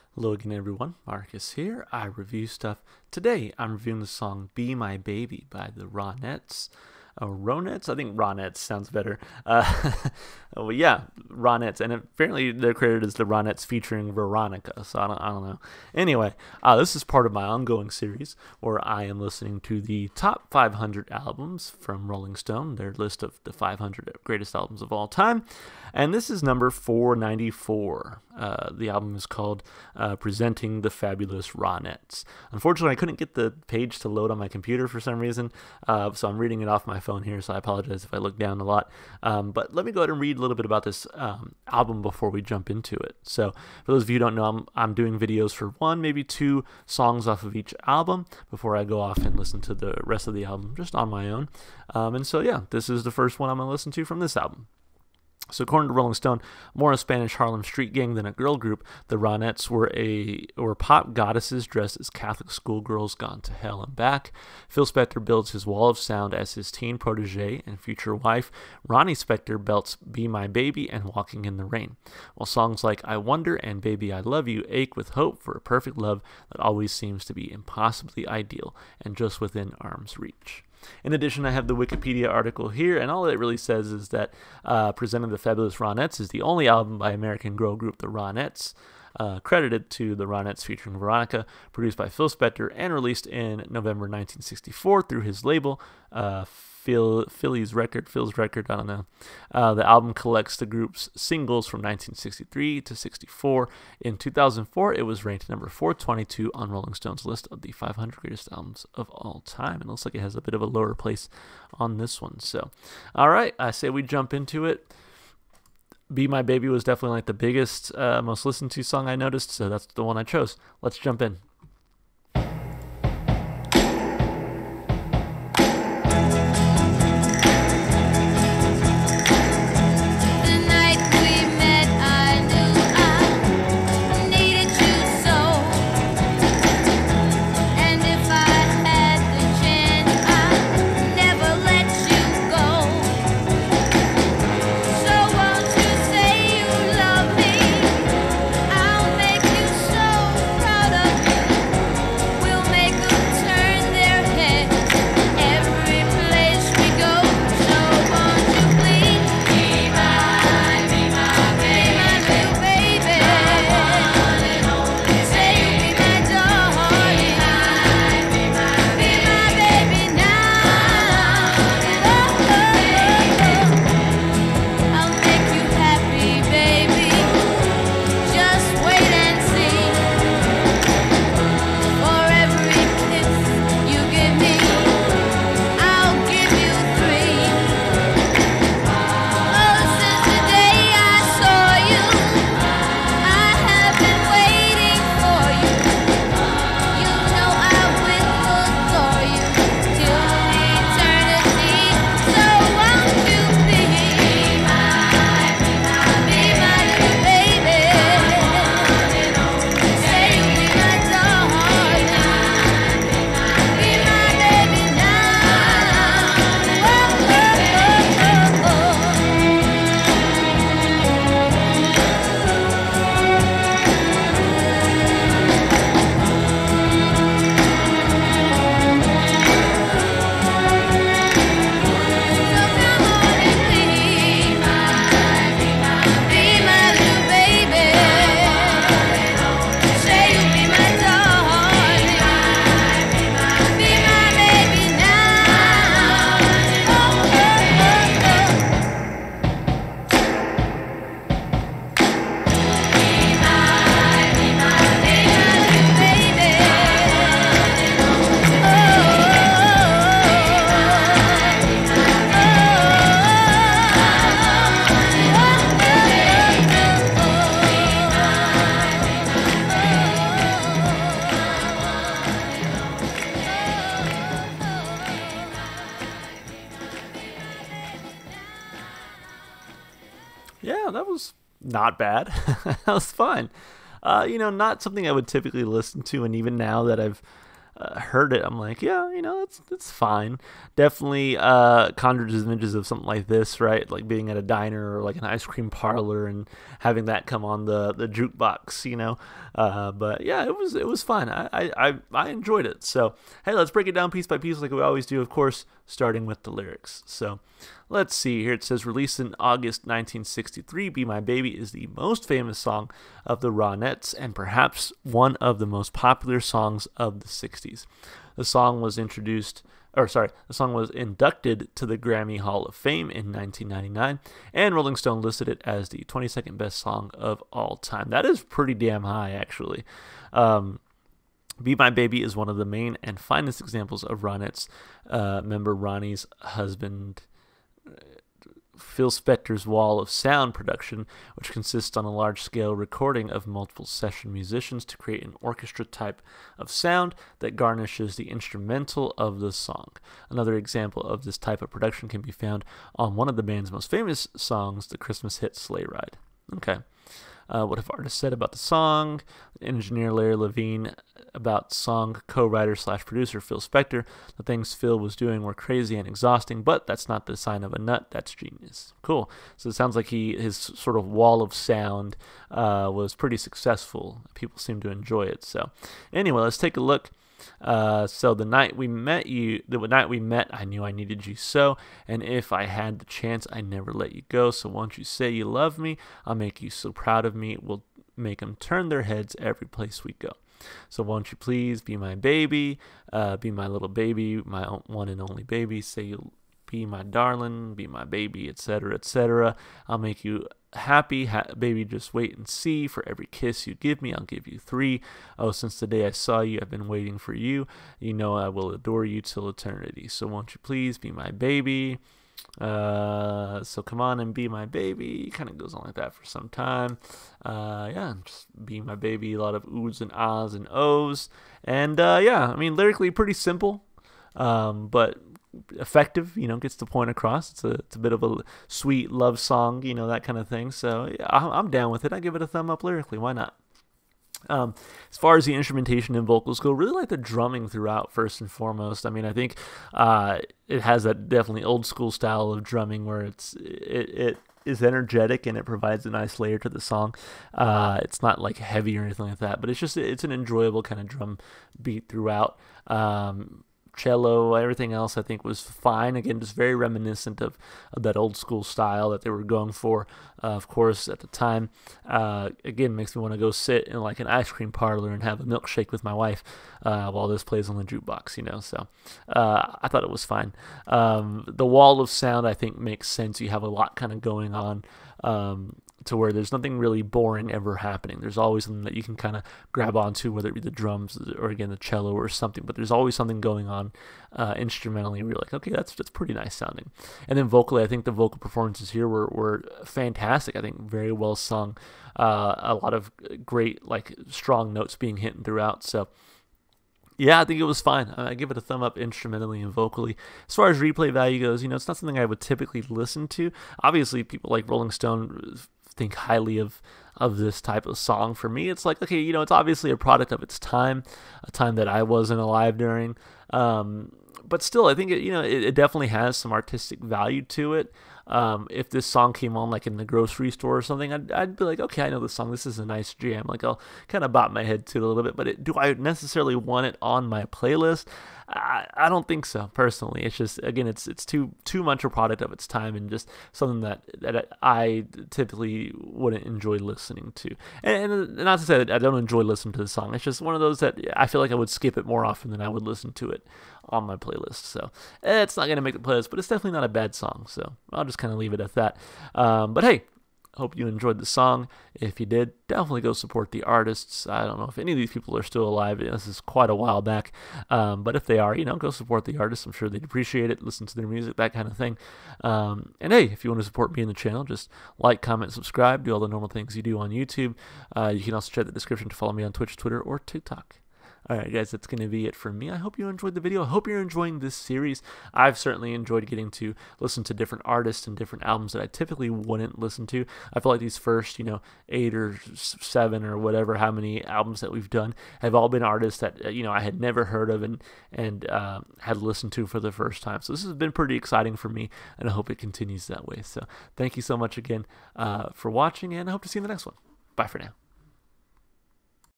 Hello again, everyone. Marcus here. I review stuff. Today, I'm reviewing the song "Be My Baby" by the Ronettes. Ronettes? I think Ronettes sounds better. Well, yeah, Ronettes. And apparently they're credited as the Ronettes featuring Veronica, so I don't know. Anyway, this is part of my ongoing series where I am listening to the top 500 albums from Rolling Stone, their list of the 500 greatest albums of all time. And this is number 494. The album is called Presenting the Fabulous Ronettes. Unfortunately, I couldn't get the page to load on my computer for some reason, so I'm reading it off my phone here, so I apologize if I look down a lot. But let me go ahead and read a little bit about this album before we jump into it. So for those of you who don't know, I'm doing videos for one, maybe two songs off of each album before I go off and listen to the rest of the album just on my own. And so yeah, this is the first one I'm going to listen to from this album. So according to Rolling Stone, more a Spanish Harlem street gang than a girl group, the Ronettes were pop goddesses dressed as Catholic schoolgirls gone to hell and back. Phil Spector builds his wall of sound as his teen protege and future wife. Ronnie Spector belts "Be My Baby" and "Walking in the Rain," while songs like "I Wonder" and "Baby I Love You" ache with hope for a perfect love that always seems to be impossibly ideal and just within arm's reach. In addition, I have the Wikipedia article here, and all it really says is that Presenting the Fabulous Ronettes is the only album by American girl group The Ronettes, credited to The Ronettes featuring Veronica, produced by Phil Spector and released in November 1964 through his label, Phil's Record, I don't know. The album collects the group's singles from 1963 to 64. In 2004, it was ranked number 422 on Rolling Stone's list of the 500 greatest albums of all time. It looks like it has a bit of a lower place on this one. So, all right, I say we jump into it. "Be My Baby" was definitely like the biggest, most listened to song I noticed, so that's the one I chose. Let's jump in. Yeah, that was not bad. That was fun. Not something I would typically listen to, and even now that I've heard it, I'm like, yeah, it's fine. Definitely conjures images of something like this, right? Like being at a diner or like an ice cream parlor and having that come on the jukebox. But yeah, it was fun. I enjoyed it. So hey, let's break it down piece by piece like we always do, of course, starting with the lyrics. So let's see here. It says, released in August 1963, Be My Baby is the most famous song of the Ronettes and perhaps one of the most popular songs of the 60s. The song was inducted to the Grammy Hall of Fame in 1999, and Rolling Stone listed it as the 22nd best song of all time. That is pretty damn high, actually. Be My Baby is one of the main and finest examples of Ronettes member Ronnie's husband Phil Spector's wall of sound production, which consists on a large-scale recording of multiple session musicians to create an orchestra type of sound that garnishes the instrumental of the song. Another example of this type of production can be found on one of the band's most famous songs, the Christmas hit Sleigh Ride. Okay. What have artists said about the song? Engineer Larry Levine about song co-writer / producer Phil Spector. The things Phil was doing were crazy and exhausting, but that's not the sign of a nut. That's genius. Cool. So it sounds like his sort of wall of sound was pretty successful. People seem to enjoy it. So anyway, let's take a look. So the night we met, I knew I needed you so, and if I had the chance, I'd never let you go. So won't you say you love me? I'll make you so proud of me. We'll make them turn their heads every place we go. So won't you please be my baby, be my little baby, my one and only baby. Say you'll be my darling, be my baby, etc., etc. I'll make you happy, baby, just wait and see. For every kiss you give me, I'll give you 3. Oh, since the day I saw you, I've been waiting for you. You know I will adore you till eternity. So won't you please be my baby? So come on and be my baby. Kind of goes on like that for some time. Yeah, just be my baby. A lot of oohs and ahs and ohs. And yeah, I mean, lyrically pretty simple, but effective, gets the point across. It's a bit of a sweet love song, that kind of thing. So yeah, I'm down with it. I give it a thumb up lyrically. Why not? As far as the instrumentation and vocals go, really like the drumming throughout first and foremost. I mean, I think it has that definitely old school style of drumming where it is energetic and it provides a nice layer to the song. It's not like heavy or anything like that, but it's an enjoyable kind of drum beat throughout. Cello, everything else I think was fine. Again, just very reminiscent of that old school style that they were going for, of course, at the time. Again, makes me want to go sit in like an ice cream parlor and have a milkshake with my wife while this plays on the jukebox, So I thought it was fine. The wall of sound, I think, makes sense. You have a lot kind of going on, to where there's nothing really boring ever happening. There's always something that you can kind of grab onto, whether it be the drums or, again, the cello or something. But there's always something going on instrumentally where you're like, okay, that's pretty nice sounding. And then vocally, I think the vocal performances here were fantastic. I think very well sung. A lot of great, like, strong notes being hit throughout. So yeah, I think it was fine. I give it a thumb up instrumentally and vocally. As far as replay value goes, it's not something I would typically listen to. Obviously, people like Rolling Stone think highly of this type of song. For me, it's like, okay, it's obviously a product of its time, a time that I wasn't alive during. But still, I think it definitely has some artistic value to it. If this song came on like in the grocery store or something, I'd be like, okay, I know this song. This is a nice jam. Like, I'll kind of bop my head to it a little bit. But do I necessarily want it on my playlist? I don't think so, personally. It's just, again, it's too much a product of its time and just something that I typically wouldn't enjoy listening to. And not to say that I don't enjoy listening to the song. It's just one of those that I feel like I would skip it more often than I would listen to it on my playlist. So it's not going to make the playlist, but it's definitely not a bad song. So I'll just kind of leave it at that. But hey, hope you enjoyed the song. If you did, definitely go support the artists. I don't know if any of these people are still alive. This is quite a while back. But if they are, go support the artists. I'm sure they'd appreciate it. Listen to their music, that kind of thing. And hey, if you want to support me in the channel, just like, comment, subscribe, do all the normal things you do on YouTube. You can also check the description to follow me on Twitch, Twitter, or TikTok. Alright guys, that's going to be it for me. I hope you enjoyed the video. I hope you're enjoying this series. I've certainly enjoyed getting to listen to different artists and different albums that I typically wouldn't listen to. I feel like these first, 8 or 7 or whatever, how many albums that we've done have all been artists that, I had never heard of and had listened to for the first time. So this has been pretty exciting for me, and I hope it continues that way. So thank you so much again for watching, and I hope to see you in the next one. Bye for now.